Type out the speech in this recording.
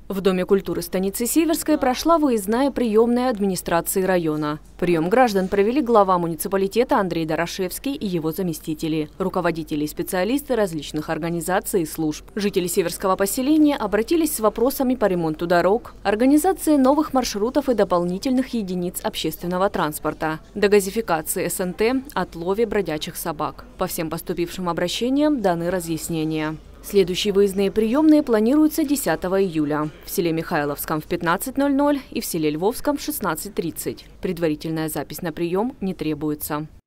В Доме культуры станицы Северской прошла выездная приемная администрации района. Прием граждан провели глава муниципалитета Андрей Дорошевский и его заместители, руководители и специалисты различных организаций и служб. Жители Северского поселения обратились с вопросами по ремонту дорог, организации новых маршрутов и дополнительных единиц общественного транспорта, дегазификации СНТ, отлове бродячих собак. По всем поступившим обращениям даны разъяснения. Следующие выездные приемные планируются 10 июля в селе Михайловском в 15:00 и в селе Львовском в 16:30. Предварительная запись на прием не требуется.